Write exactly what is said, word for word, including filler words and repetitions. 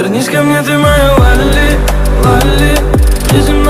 Вернись ко мне, ты моя Лали, Лали. Жизнь